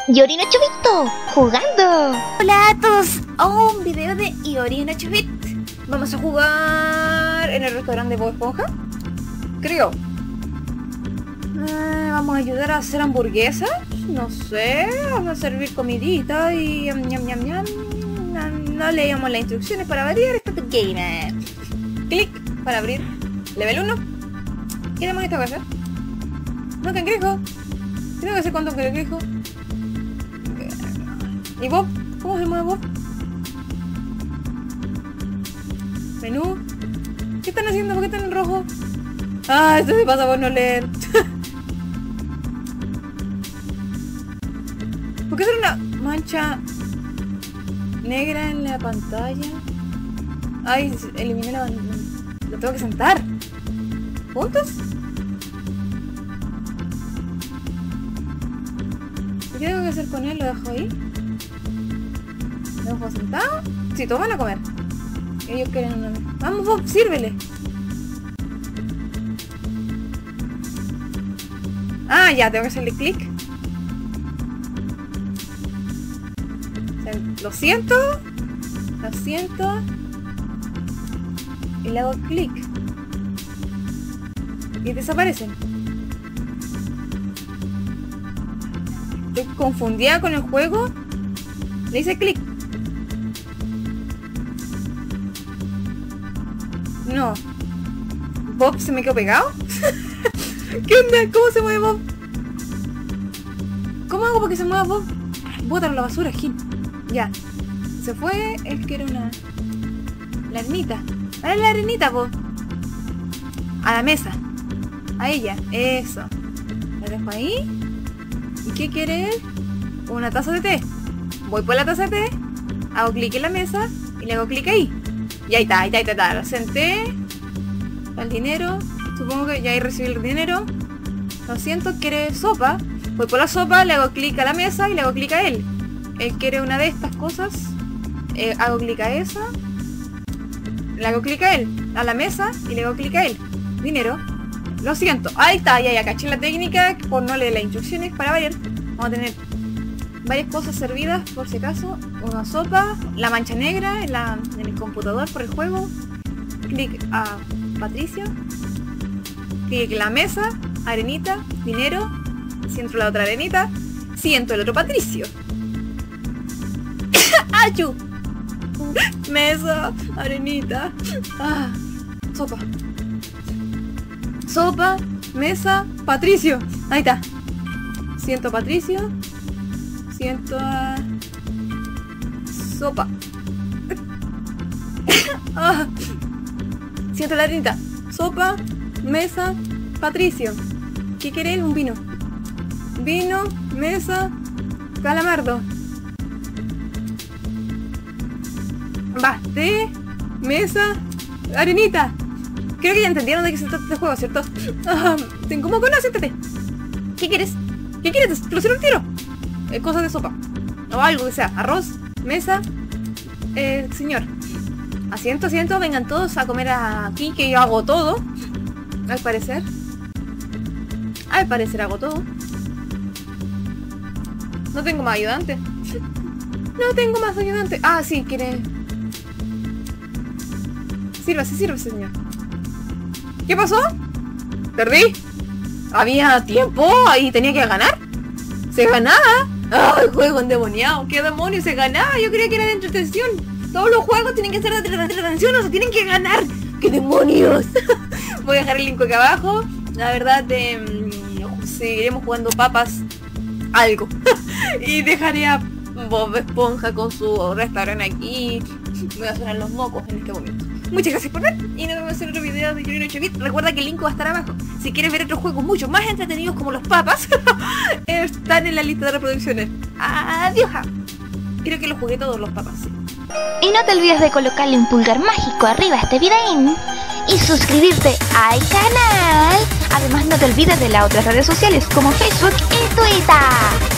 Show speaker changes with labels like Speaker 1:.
Speaker 1: Yori no Chubito, jugando.
Speaker 2: Hola a todos a un video de Yori no Chubit. Vamos a jugar en el restaurante de Bob Esponja, creo. Vamos a ayudar a hacer hamburguesas. No sé, vamos a servir comidita y ñam. No leíamos las instrucciones para variar. Esto es game. Clic para abrir. Level 1. ¿Qué demonios tengo que hacer? No cangrejo. ¿Qué tengo que hacer con un cangrejo? ¿Y Bob? ¿Cómo se mueve Bob? Menú. ¿Qué están haciendo? ¿Por qué están en rojo? Ah, esto me pasa por no leer. ¿Por qué hacer una mancha negra en la pantalla? Ay, eliminé la pantalla. Lo tengo que sentar. ¿Juntos? ¿Qué tengo que hacer con él? ¿Lo dejo ahí? ¿Lo dejo sentado? Sí, todos van a comer. Ellos quieren una... Vamos Bob, sírvele. Ah, ya, tengo que hacerle clic. Lo siento. Y le hago clic. Y desaparecen. Estoy confundida con el juego. Le hice clic. No. ¿Bob se me quedó pegado? ¿Qué onda? ¿Cómo se mueve Bob? ¿Cómo hago para que se mueva Bob? Bótalo a la basura, Gil. Ya. Se fue el que era una... La arenita. Dale la arenita, Bob. A la mesa. A ella. Eso. La dejo ahí. ¿Y qué quiere él? Una taza de té. Voy por la taza de té. Hago clic en la mesa. Y le hago clic ahí. Y ahí está. Lo senté. El dinero. Supongo que ya ahí recibí el dinero. Lo siento, quiere sopa. Voy por la sopa, le hago clic a la mesa y le hago clic a él. Él quiere una de estas cosas. Hago clic a esa. Le hago clic a él. A la mesa y le hago clic a él. Dinero. Lo siento. Ahí está, ya caché la técnica por no leer las instrucciones para variar. Vamos a tener varias cosas servidas por si acaso. Una sopa, la mancha negra en el computador por el juego. Clic a Patricio. Clic en la mesa, arenita, dinero. Siento la otra arenita. Siento el otro Patricio. ¡Achu! Mesa, arenita. Ah, sopa. Sopa, mesa, Patricio. Ahí está. Siento a Patricio. Siento a... Sopa. Ah. Siento la arenita. Sopa, mesa, Patricio. ¿Qué querés? Un vino. Vino, mesa, calamardo. Va, té, mesa, arenita. Creo que ya entendieron de qué se trata este juego, ¿cierto? ¿Cómo que no? Siéntate. ¿Qué quieres? ¿Qué quieres? Te lo sirvo un tiro. Cosas de sopa. O algo que sea. Arroz, mesa. Señor. Asiento. Vengan todos a comer aquí, que yo hago todo. Al parecer hago todo. No tengo más ayudante. Ah, sí, quiere... Sírvase, señor. ¿Qué pasó? ¿Perdí? ¿Había tiempo? ¿Ahí tenía que ganar? ¿Se ganaba? ¡Ah, el juego endemoniado! ¿Qué demonios se ganaba? Yo creía que era de entretención. Todos los juegos tienen que ser de entretención, o se tienen que ganar. ¡Qué demonios! Voy a dejar el link acá abajo. La verdad, seguiremos jugando papas algo. Y dejaré a Bob Esponja con su restaurante aquí. Me voy a sonar los mocos en este momento. Muchas gracias por ver y nos vemos en otro video de Yori no Chubit. Recuerda que el link va a estar abajo. Si quieres ver otros juegos mucho más entretenidos como los papas, están en la lista de reproducciones. Adiós. Creo que los jugué todos los papas.
Speaker 1: Y no te olvides de colocarle un pulgar mágico arriba a este videín y suscribirte al canal. Además no te olvides de las otras redes sociales como Facebook y Twitter.